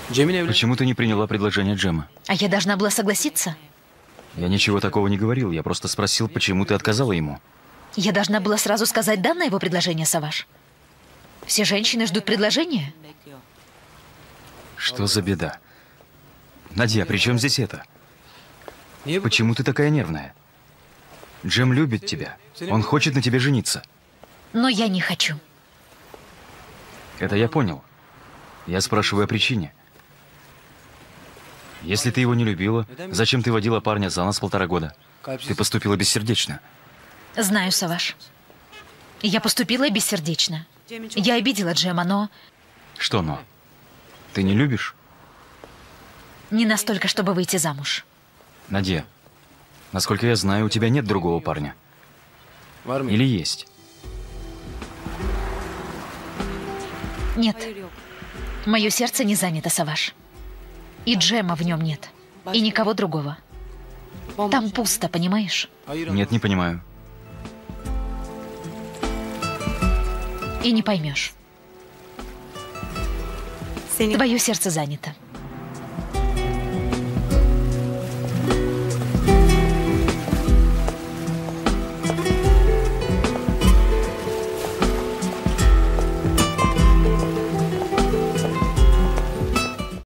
Почему ты не приняла предложение Джема? А я должна была согласиться? Я ничего такого не говорил, я просто спросил, почему ты отказала ему. Я должна была сразу сказать «да» на его предложение, Саваш. Все женщины ждут предложения. Что за беда? Надя, при чем здесь это? Почему ты такая нервная? Джем любит тебя. Он хочет на тебе жениться. Но я не хочу. Это я понял. Я спрашиваю о причине. Если ты его не любила, зачем ты водила парня за нас 1,5 года? Ты поступила бессердечно. Знаю, Саваш. Я поступила бессердечно. Я обидела Джема, но... Что но? Ты не любишь? Не настолько, чтобы выйти замуж. Надя, насколько я знаю, у тебя нет другого парня. Или есть? Нет. Мое сердце не занято, Саваш. И Джема в нем нет. И никого другого. Там пусто, понимаешь? Нет, не понимаю. И не поймешь. Твое сердце занято.